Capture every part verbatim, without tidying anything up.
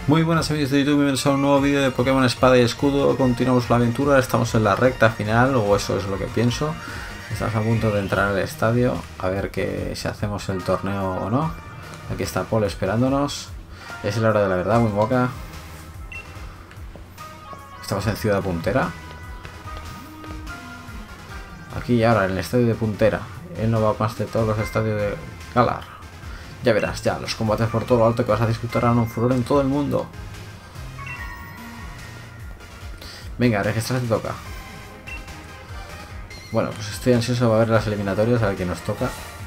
Muy buenas amigos de YouTube, bienvenidos a un nuevo vídeo de Pokémon Espada y Escudo. Continuamos la aventura, estamos en la recta final, o eso es lo que pienso. Estamos a punto de entrar al estadio, a ver que si hacemos el torneo o no. Aquí está Paul esperándonos. Es la hora de la verdad, muy boca. Estamos en Ciudad Puntera. Aquí y ahora, en el estadio de Puntera. Él no va más de todos los estadios de Galar. Ya verás, ya, los combates por todo lo alto que vas a disfrutar harán un furor en todo el mundo. Venga, registrarte toca. Bueno, pues estoy ansioso de ver las eliminatorias, a ver quién nos toca.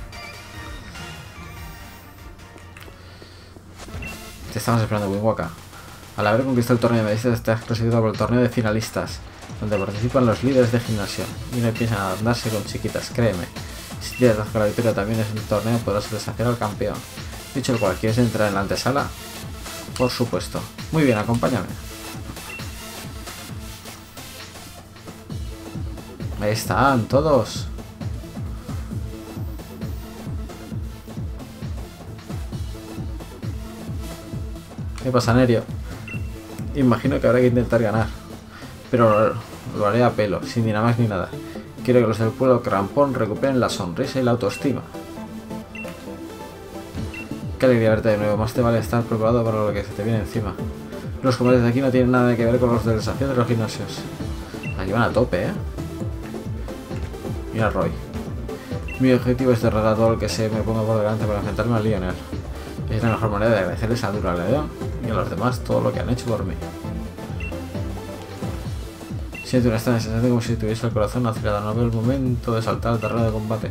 Te estamos esperando, Winwaka. Al haber conquistado el torneo de medicinas, te has clasificado por el torneo de finalistas, donde participan los líderes de gimnasio. Y no piensan andarse con chiquitas, créeme. Si tienes con la victoria también en el torneo, podrás desafiar al campeón. Dicho el cual, ¿quieres entrar en la antesala? Por supuesto. Muy bien, acompáñame. Ahí están, todos. ¿Qué pasa, Nerio? Imagino que habrá que intentar ganar. Pero lo, lo haré a pelo, sin dinamás ni nada. Quiero que los del pueblo Crampón recuperen la sonrisa y la autoestima. Qué alegría verte de nuevo, más te vale estar preparado para lo que se te viene encima. Los combates de aquí no tienen nada que ver con los del desafío de los gimnasios. Aquí van a tope, ¿eh? Mira Roy. Mi objetivo es derrotar a todo el que se me ponga por delante para enfrentarme a Lionel. Es la mejor manera de agradecerles a Dura León y a los demás todo lo que han hecho por mí. Siento una extraña sensación como si tuviese el corazón acelerado. No veo el momento de saltar al terreno de combate.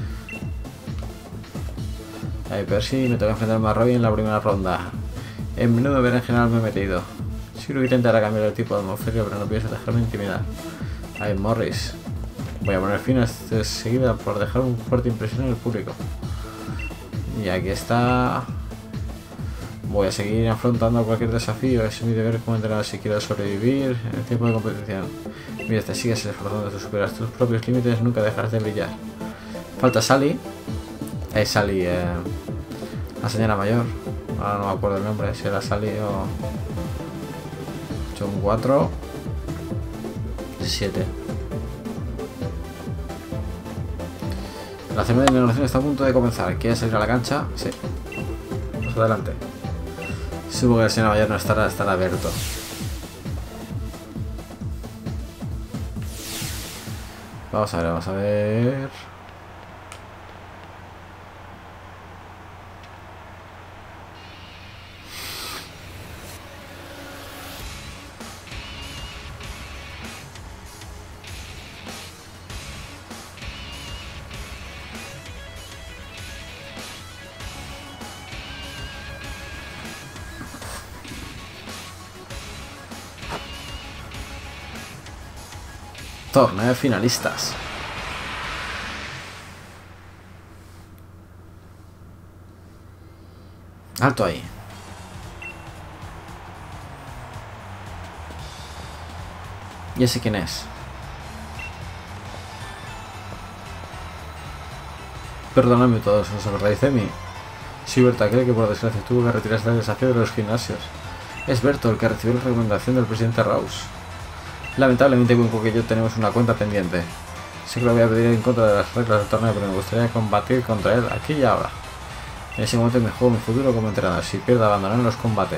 Ay, Percy, me toca enfrentarme a Roy en la primera ronda. En menudo ver en general me he metido. Si lo intentará cambiar el tipo de atmósfera, pero no pienso dejarme intimidar. Ay, Morris. Voy a poner fin a esto seguida por dejar una fuerte impresión en el público. Y aquí está. Voy a seguir afrontando cualquier desafío. Es mi deber como entrenador si quiero sobrevivir en el tiempo de competición. Mira, te sigues esforzando de superar tus propios límites, nunca dejarás de brillar. Falta Sally. Es Sally, eh, la señora mayor. Ahora no me acuerdo el nombre, si era Sally o... Son cuatro... siete. La ceremonia de inauguración está a punto de comenzar. ¿Quieres salir a la cancha? Sí. Pues adelante. Supongo que la señora mayor no estará, estará abierto. Vamos a ver, vamos a ver. Torneo de finalistas. Alto ahí. ¿Y ese quién es? Perdóname todos, ¿os acordáis de mí? Sí, Berta, cree que por desgracia tuvo que retirarse del desafío de los gimnasios. Es Berto el que recibió la recomendación del presidente Rouse. Lamentablemente, Winco y yo tenemos una cuenta pendiente. Sé que lo voy a pedir en contra de las reglas del torneo, pero me gustaría combatir contra él aquí y ahora. En ese momento me juego mi futuro como entrenador. Si pierdo, abandonar los combates.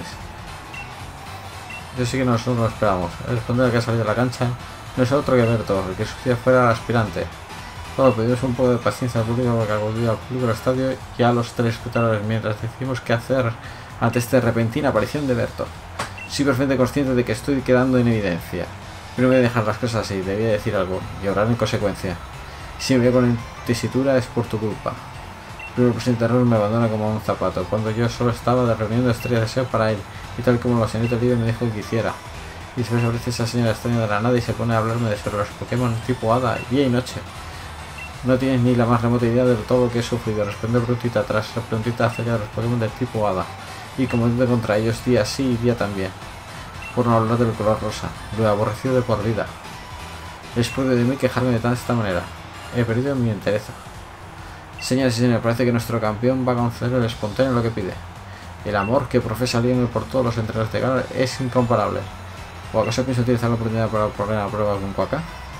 Yo sí que nosotros lo esperamos. El responder que ha salido de la cancha no es otro que Berto, el que sucedía fuera el aspirante. Todo pedimos un poco de paciencia al público porque acudió al público del estadio y a los tres espectadores mientras decidimos qué hacer ante esta repentina aparición de Berto. Soy perfectamente consciente de que estoy quedando en evidencia. Pero no voy a dejar las cosas así, debía decir algo y obrar en consecuencia. Si me veo con tesitura es por tu culpa. Primero el presidente Ross me abandona como un zapato, cuando yo solo estaba reuniendo estrellas de deseo para él, y tal como la señorita Libre me dijo que quisiera. Y después aparece esa señora extraña de la nada y se pone a hablarme de sobre los Pokémon tipo Hada, día y noche. No tienes ni la más remota idea de todo lo que he sufrido, responde prontita tras prontita acerca de los Pokémon del tipo Hada, y combatiendo contra ellos día sí y día también. Por no hablar del color rosa, lo he aborrecido de por vida. Es propio de mí quejarme de esta manera. He perdido mi interés. Señores y señores, parece que nuestro campeón va a conceder el espontáneo lo que pide. El amor que profesa Lionel por todos los entrenos de Galar es incomparable. ¿O acaso pienso utilizar la oportunidad para poner a prueba con Quaka?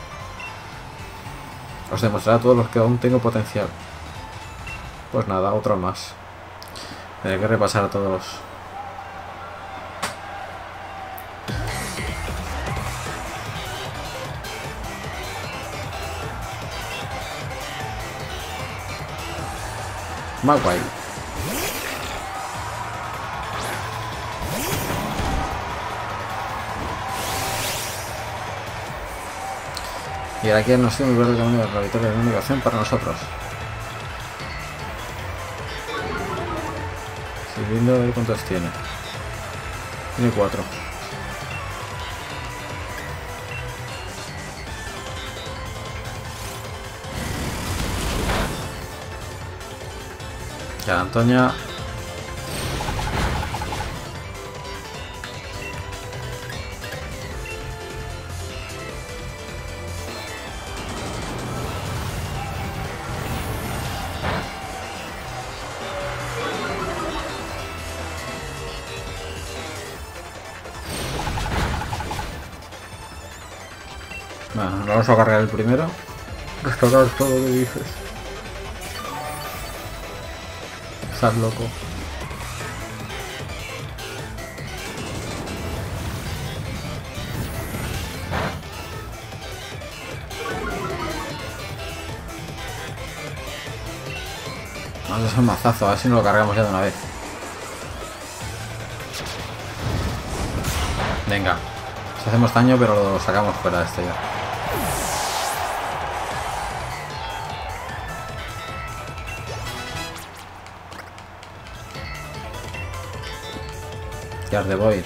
Os demostraré a todos los que aún tengo potencial. Pues nada, otro más. Tendré que repasar a todos los... Más guay. Y ahora aquí nos sido muy verde camino de la victoria de la única opción para nosotros. Sirviendo a ver cuántos tiene. Tiene cuatro. Ya, Antonia. Bueno, lo vamos a cargar el primero. Restaurar todo lo que dices. Estás loco. Vamos a hacer un mazazo, a ver si no lo cargamos ya de una vez. Venga. Si hacemos daño, pero lo sacamos fuera de este ya. Gardevoir.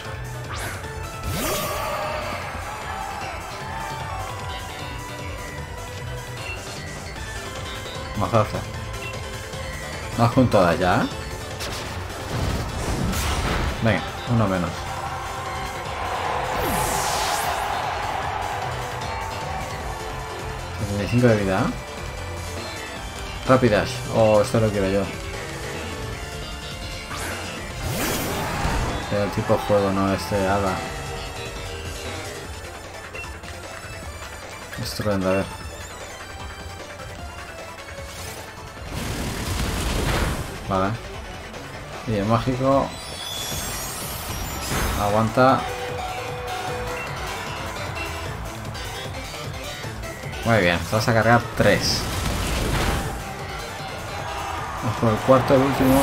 Mazazo. ¿Vas con todas ya? Venga, uno menos. setenta y cinco de vida. Rápidas. Oh, esto lo quiero yo. El tipo fuego, no este hada. Estupendo, a ver. Vale. Y el mágico. Aguanta. Muy bien, vas a cargar tres. Vamos por el cuarto, el último.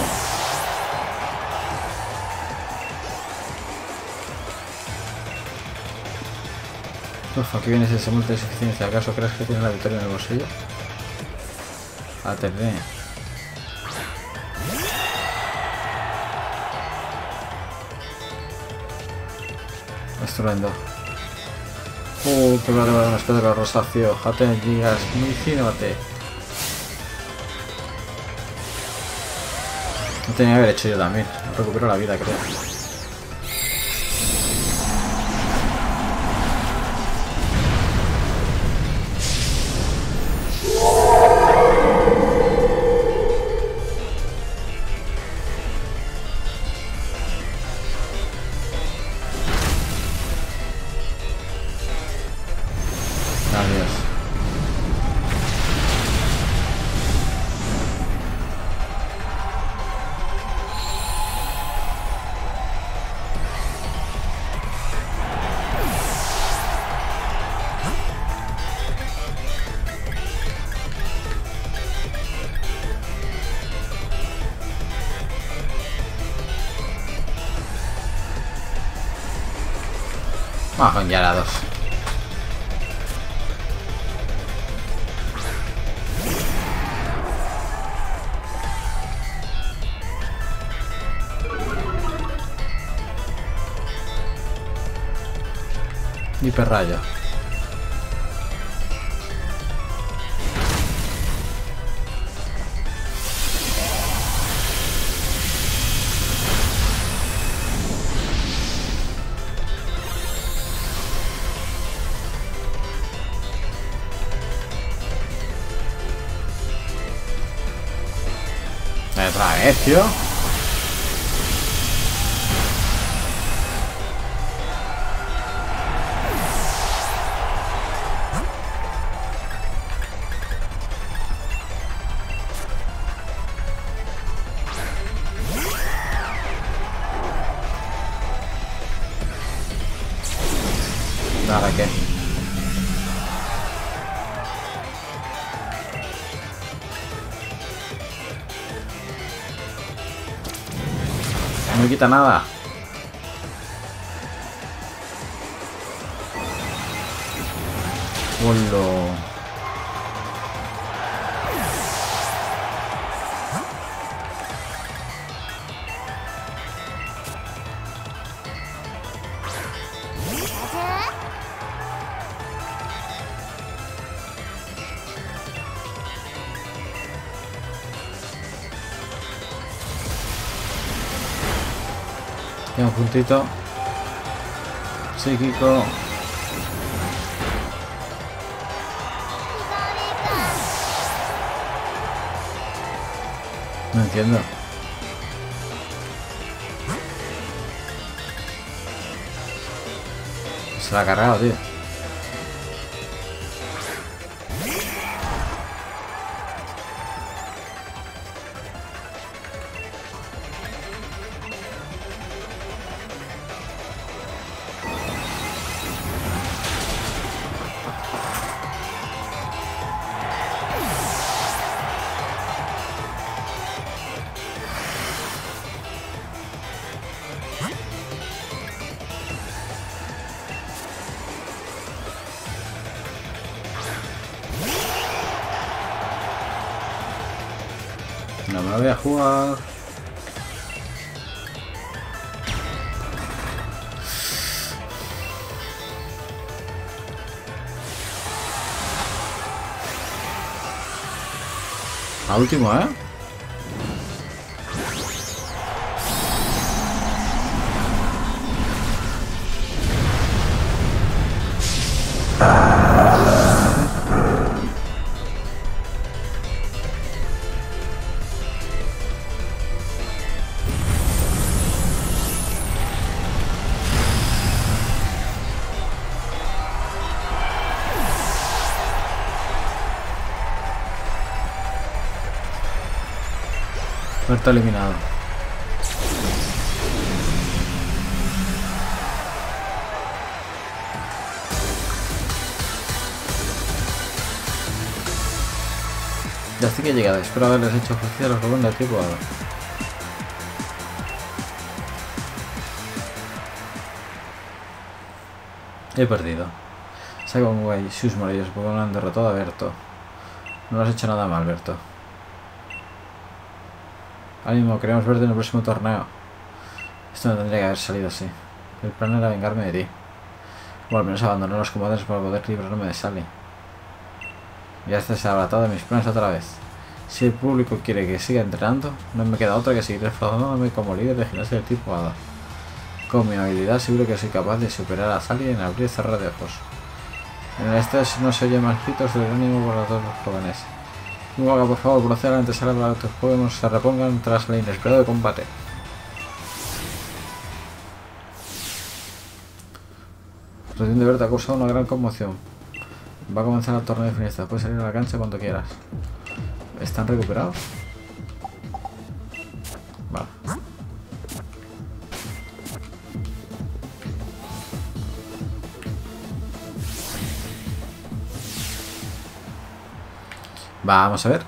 Uf, aquí viene ese multi de suficiencia. ¿Acaso crees que tiene la victoria en el bolsillo? A T V. Estruendo. Uh, que me va a llevar una espada de rosáceo. Jate, gigas, municínate. Lo tenía que haber hecho yo también. Recupero la vida, creo. Adiós. Vamos con Gyarados. Hiperrayo. Otra vez, tío. Nada, ¿qué? No me quita nada. Hola. Tiene un puntito psíquico. No entiendo. Se la ha cargado, tío. No me la voy a jugar. A último, ¿eh? Está eliminado. Ya sí que he llegado. Espero haberles hecho justicia a los robots de tipo ahora. He perdido. Saco Way, sus maravillosos Pokémon han derrotado a Berto. No lo has hecho nada mal, Berto. Ánimo, queremos verte en el próximo torneo. Esto no tendría que haber salido así. El plan era vengarme de ti. O al menos abandonar los combates para poder librarme de Sally. Ya estás abatado de mis planes otra vez. Si el público quiere que siga entrenando, no me queda otra que seguir esforzándome como líder de gimnasia del tipo Hada. Con mi habilidad seguro que soy capaz de superar a Sally en abrir y cerrar de ojos. En el este no se oye más gritos del ánimo por los dos jóvenes. Luego, por favor, proceda antes de que tus Pokémon se repongan tras el inesperado combate. Recién de verte ha causado una gran conmoción. Va a comenzar el torneo de finalistas. Puedes salir a la cancha cuando quieras. ¿Están recuperados? Vale. Vamos a ver.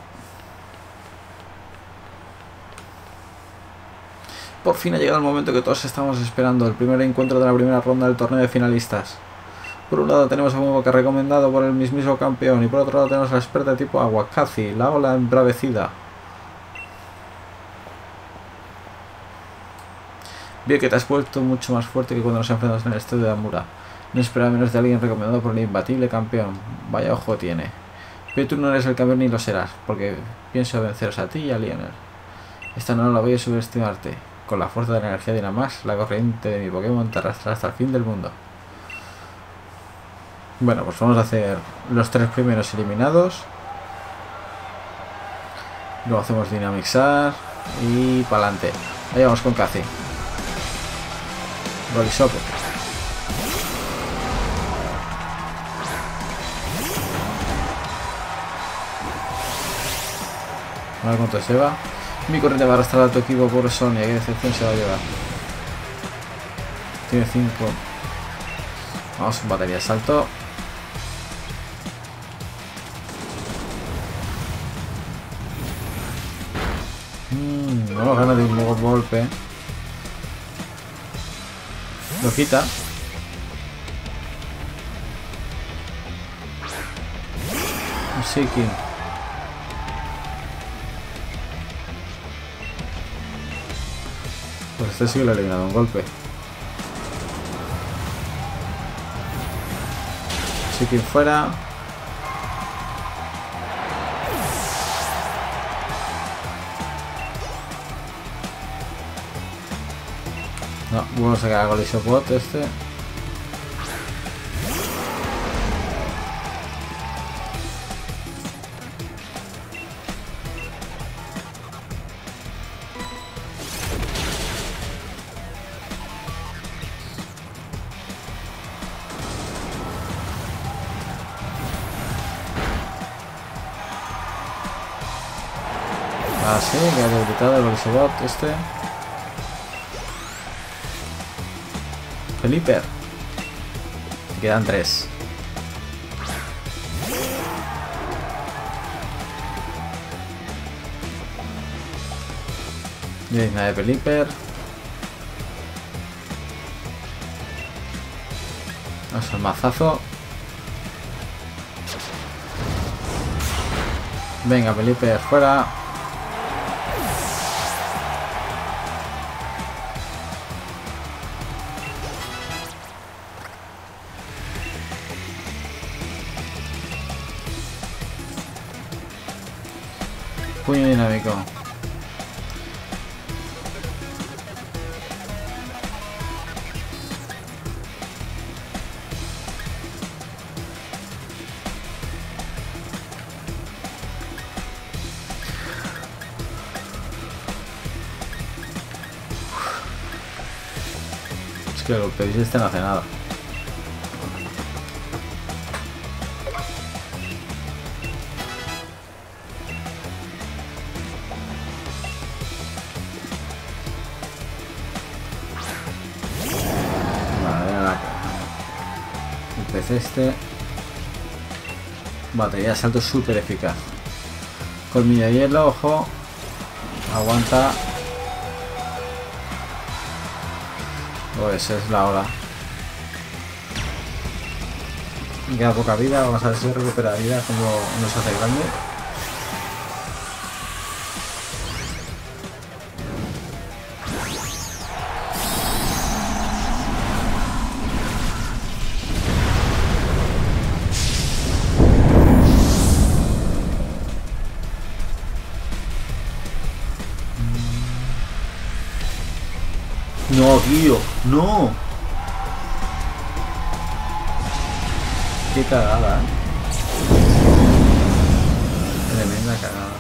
Por fin ha llegado el momento que todos estamos esperando, el primer encuentro de la primera ronda del torneo de finalistas. Por un lado tenemos a un Moca recomendado por el mismísimo campeón y por otro lado tenemos a la experta de tipo agua, Cathy, la ola embravecida. Veo que te has vuelto mucho más fuerte que cuando nos enfrentamos en el estadio de Amura. No esperaba menos de alguien recomendado por el imbatible campeón. Vaya ojo tiene. Pero tú no eres el campeón ni lo serás, porque pienso venceros a ti y a Lionel. Esta no la voy a subestimarte. Con la fuerza de la energía de Dynamax, la corriente de mi Pokémon te arrastrará hasta el fin del mundo. Bueno, pues vamos a hacer los tres primeros eliminados. Luego hacemos Dynamixar y para adelante. Ahí vamos con Cathy. Golisope. A ver cuánto se va. Mi corriente va a arrastrar a tu equipo por Sonia. ¿Qué decepción se va a llevar? Tiene cinco. Vamos con batería de salto. Mm, no lo gana de un nuevo golpe. Lo quita. Un Seeking. Pues este sí que lo ha eliminado un golpe. Seeking fuera. No, vamos a sacar con el Isopod este. Ah, sí, que ha debilitado el Isopod este. Feliper. Quedan tres. Y hay una de Feliper. Vamos al mazazo. Venga, Feliper, fuera. Puño dinámico. Es que lo que veis este no hace nada. Este batería de salto súper eficaz. Colmillo de hielo, ojo. Aguanta. Pues es la hora. Queda poca vida. Vamos a ver si recupera vida como nos hace grande. No, tío, no. Qué cagada, ¿eh? Tremenda cagada.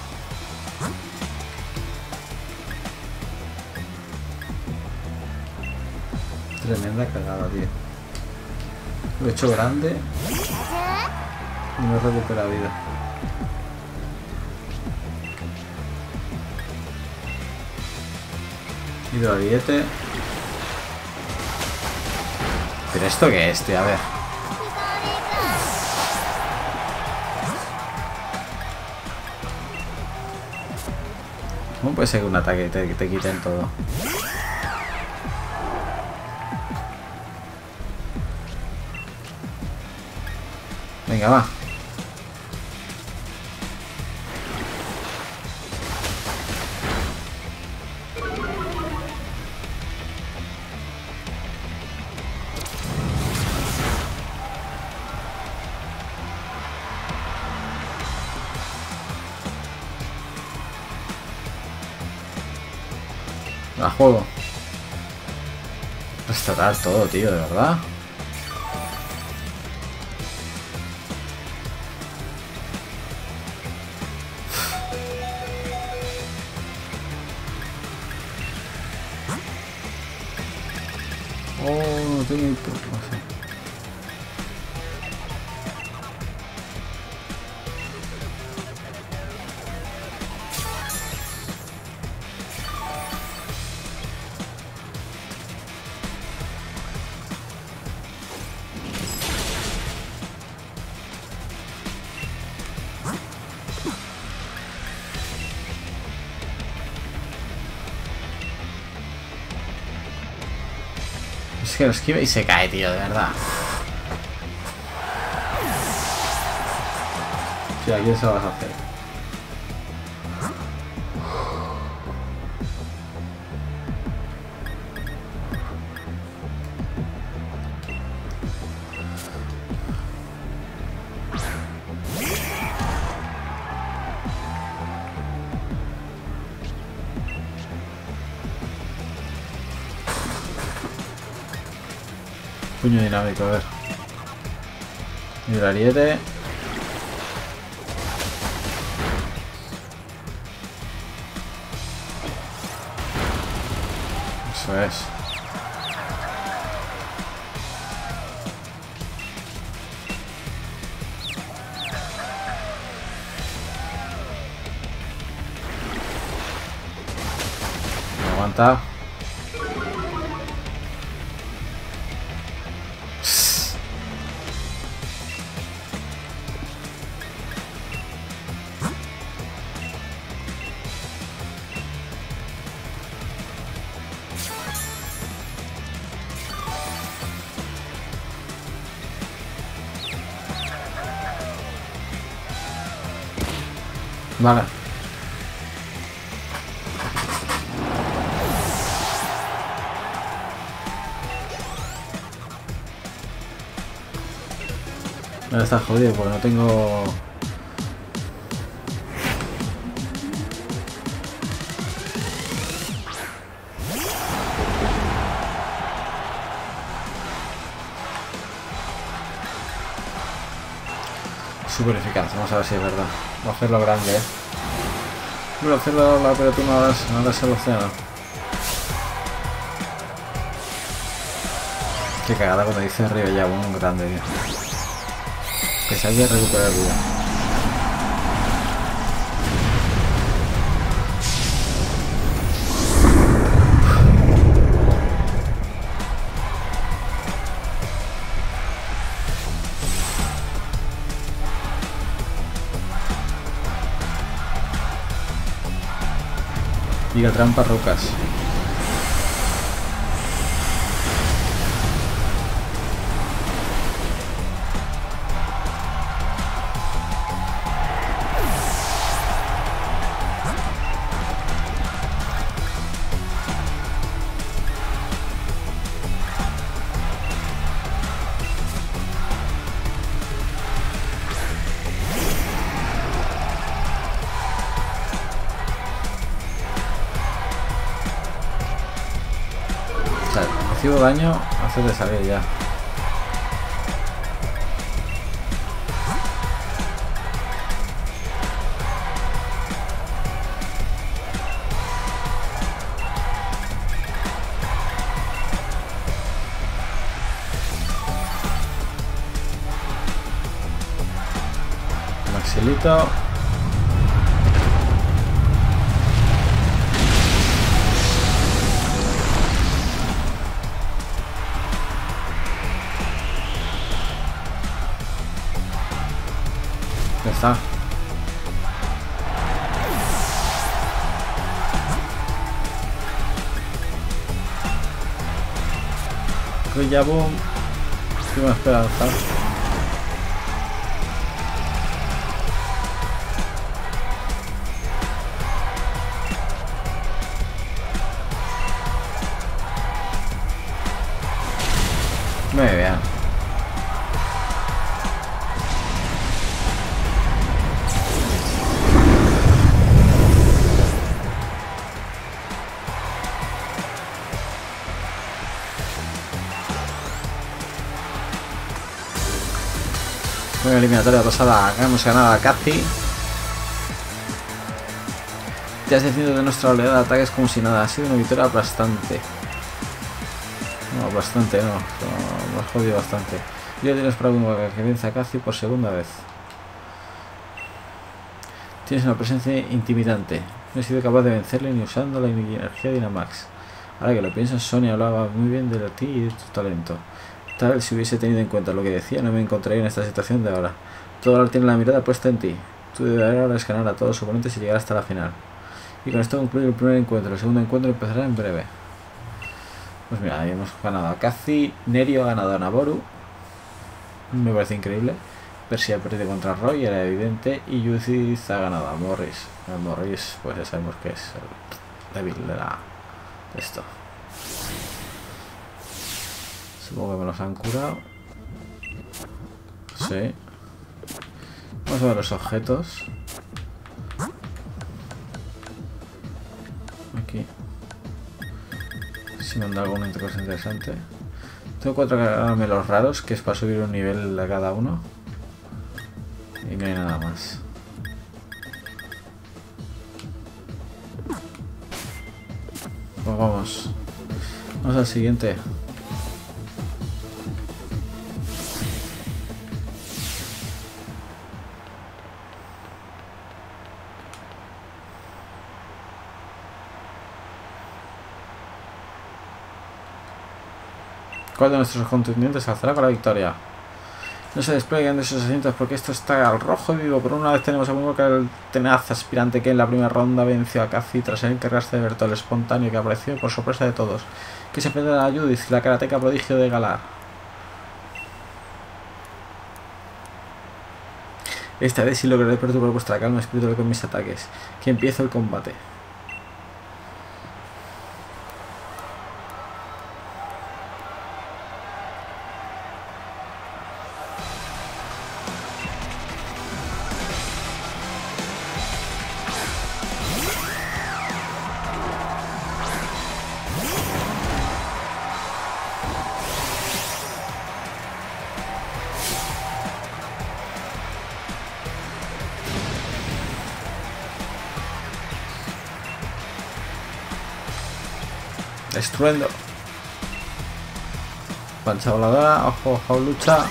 Tremenda cagada, tío. Lo he hecho grande y no recupera vida. Hidroariete. ¿Pero esto qué es, tío? A ver. ¿Cómo puede ser que un ataque te, te quiten todo? Venga, va. A juego. Restaurar todo, tío, de verdad. Oh, no tengo ni puta. Es que lo esquiva y se cae, tío, de verdad. Sí, aquí eso lo vas a hacer. Puño dinámico, a ver. Y el ariete. Eso es. Aguanta. Vale. Ahora está jodido porque no tengo... Súper eficaz, vamos a ver si es verdad. Voy a hacerlo grande, eh. Voy a hacerlo la pelota ahora, ahora es el océano. Qué cagada cuando dice arriba ya, un grande, tío. Que se haya recuperado el vida. Diga trampa rocas. Recibo daño, hace de salir ya. Maxilito. Ya está. Ya boom. Última esperanza. Muy bien. Una eliminatoria pasada, hemos ganado a Cathy. Te has defendido de nuestra oleada de ataques como si nada. Ha sido una victoria aplastante. No, bastante, no. Me has jodido bastante. Y ahora tienes para que vence a Cathy por segunda vez. Tienes una presencia intimidante. No he sido capaz de vencerle ni usando la energía de Dynamax. Ahora que lo piensas, Sonia hablaba muy bien de ti y de tu talento. Tal vez si hubiese tenido en cuenta lo que decía, no me encontraría en esta situación de ahora. Todo ahora tiene la mirada puesta en ti. Tu deber ahora es ganar a todos los oponentes y llegar hasta la final. Y con esto concluye el primer encuentro. El segundo encuentro empezará en breve. Pues mira, ahí hemos ganado a Kazi, Nerio ha ganado a Naboru. Me parece increíble. Percy ha perdido contra Roy, era evidente. Y Yuziz ha ganado a Morris. A Morris, pues ya sabemos que es el débil de la de esto. Supongo que me los han curado. Sí. Vamos a ver los objetos. Aquí. Si me han dado alguna cosa interesante. Tengo cuatro caramelos raros, que es para subir un nivel a cada uno. Y no hay nada más. Pues vamos. Vamos al siguiente. ¿Cuál de nuestros contendientes alzará con la victoria? No se desplieguen de sus asientos porque esto está al rojo y vivo. Por una vez tenemos a un que el tenaz aspirante que en la primera ronda venció a Kazi tras encargarse de Bertol espontáneo que apareció por sorpresa de todos. Que se enfrenta a Judith, la karateca prodigio de Galar. Esta vez sí lograré perturbar vuestra calma espiritual con mis ataques. Que empiece el combate. Estruendo. Pancha voladora, ojo, ojo, lucha.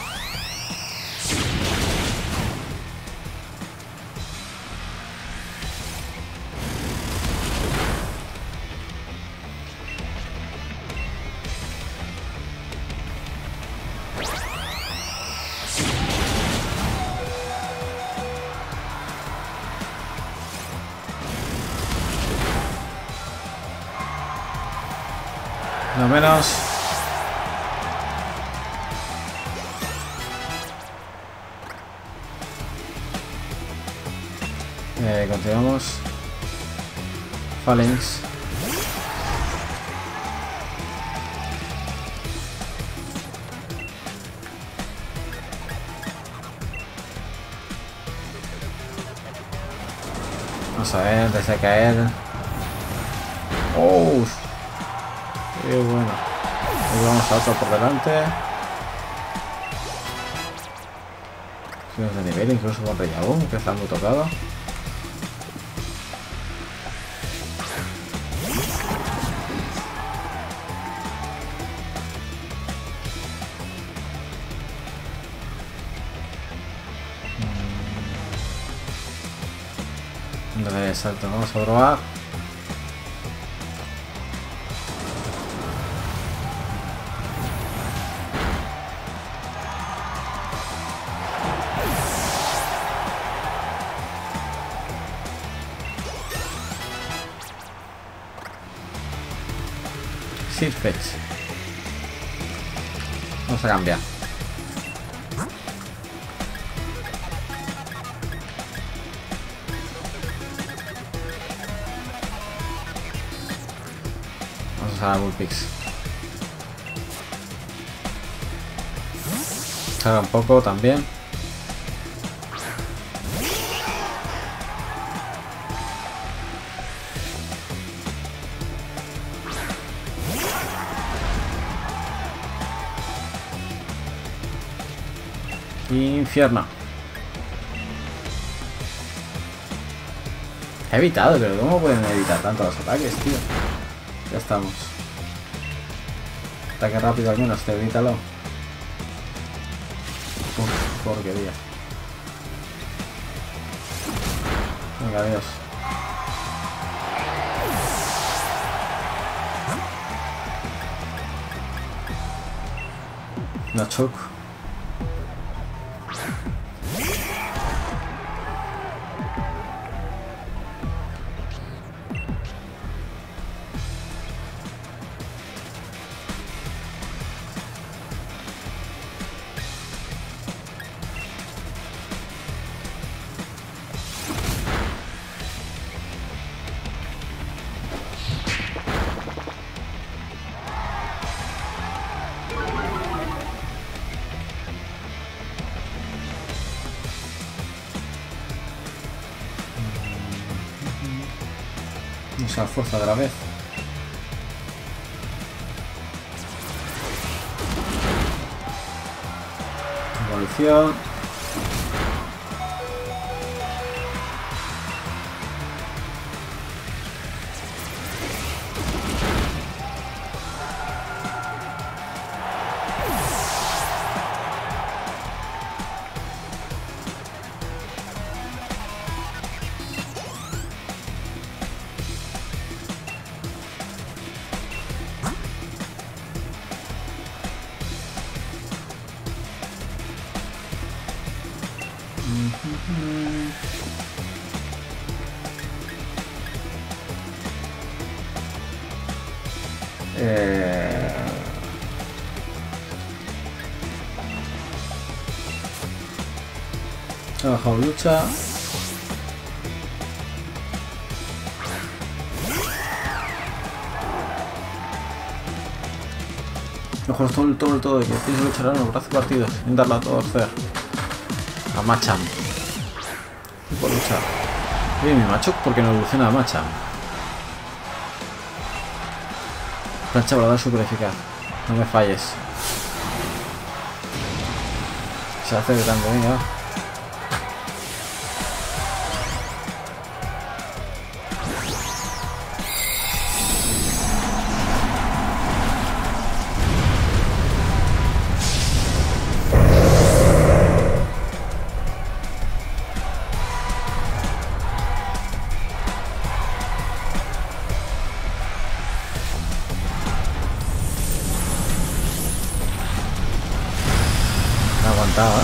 No menos. Eh, continuamos. Phalanx. Vamos a ver, antes de caer. Oh. Qué bueno. Ahí vamos a otro por delante. Subimos de nivel, incluso con Reyabun, que está muy tocado. Entonces, salto, vamos a probar. Fetch. Vamos a cambiar. Vamos a usar a Bullpix. Salga un poco también. Infierno. He evitado, pero ¿cómo pueden evitar tanto los ataques, tío? Ya estamos. Ataque rápido al menos, te evítalo. Uf, porquería. Venga, adiós. No choco. Usa fuerza de la vez. Demolición. Eh... Ha bajado lucha. Mejor todo el todo el todo, que tienes que luchar en los brazos partidos, sin darla a torcer. A Machamp. Y por luchar. Oye, mi macho, ¿por qué no evoluciona a Machamp? Plancha voladora super eficaz. No me falles. Se hace grande, venga. Aguantaba.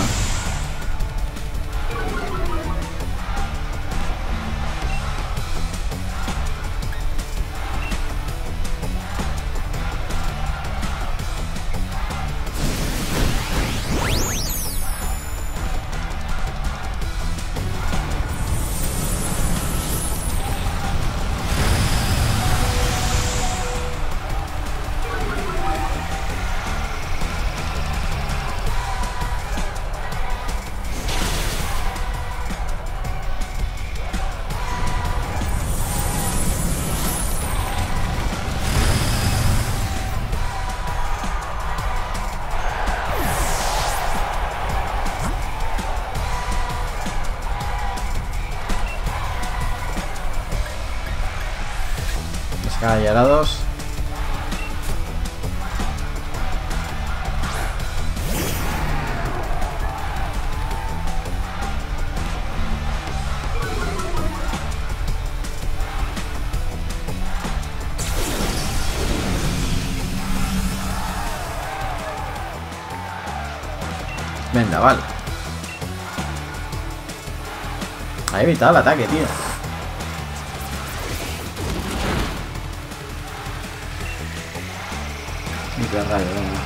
Callados. Venga, vale. Ha evitado el ataque, tío. Qué rayo, venga.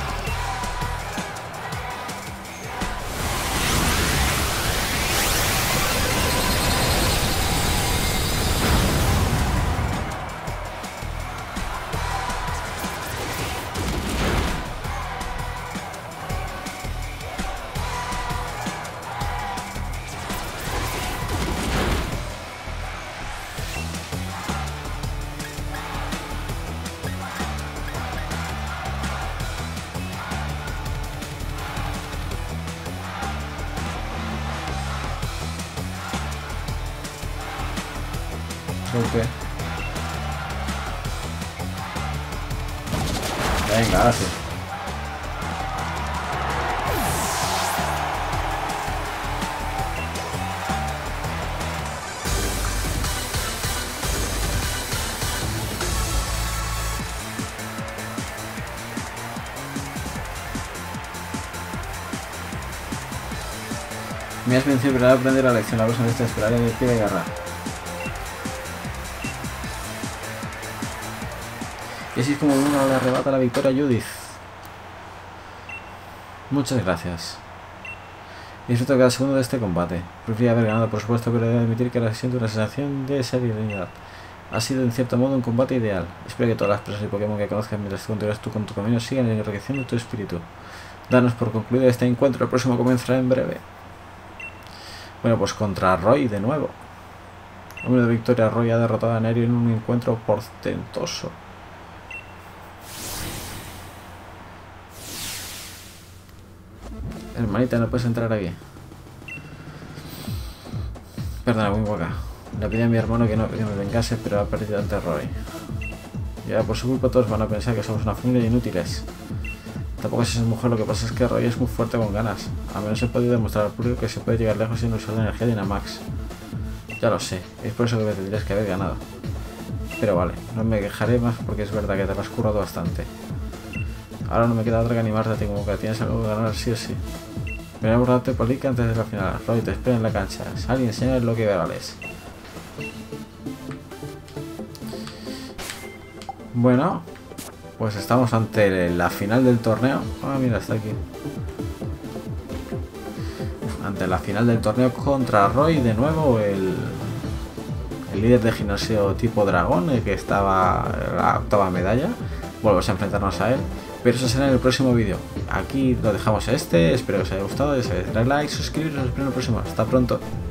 ¿Qué? Venga, ahora sí. Me has vencido, pero ahora aprender la lección. La próxima vez te esperaré de pie y garra. Y así es como uno le arrebata la victoria a Judith. Muchas gracias. Disfruto cada segundo de este combate. Prefería haber ganado, por supuesto, pero debo admitir que ahora siento una sensación de serenidad. Ha sido en cierto modo un combate ideal. Espero que todas las presas y Pokémon que conozcas mientras tú continúas tú con tu camino sigan enriqueciendo tu espíritu. Danos por concluido este encuentro. El próximo comenzará en breve. Bueno, pues contra Roy de nuevo. Hombre de Victoria, Roy ha derrotado a Nerio en un encuentro portentoso. Hermanita, no puedes entrar aquí. Perdona, muy acá. Le pedí a mi hermano que no que me vengase, pero ha perdido ante Roy. Y ahora por su culpa todos van a pensar que somos una familia de inútiles. Tampoco es esa mujer, lo que pasa es que Roy es muy fuerte con ganas. Al menos he podido demostrar al público que se puede llegar lejos sin usar la energía de Dynamax. Ya lo sé, es por eso que me tendrías que haber ganado. Pero vale, no me quejaré más porque es verdad que te lo has currado bastante. Ahora no me queda otra que animarte a ti, como que tienes algo que ganar sí o sí. Ven a borrarte Polica antes de la final. Roy, te espera en la cancha. Sal y enséñales lo que vales. Bueno, pues estamos ante la final del torneo. Ah, mira, está aquí. Ante la final del torneo contra Roy, de nuevo, el, el líder de gimnasio tipo dragón, el que estaba en la octava medalla. Volvemos a enfrentarnos a él. Pero eso será en el próximo vídeo. Aquí lo dejamos a este. Espero que os haya gustado. Ya sabéis, darle like, suscribiros. Nos vemos en el próximo. Hasta pronto.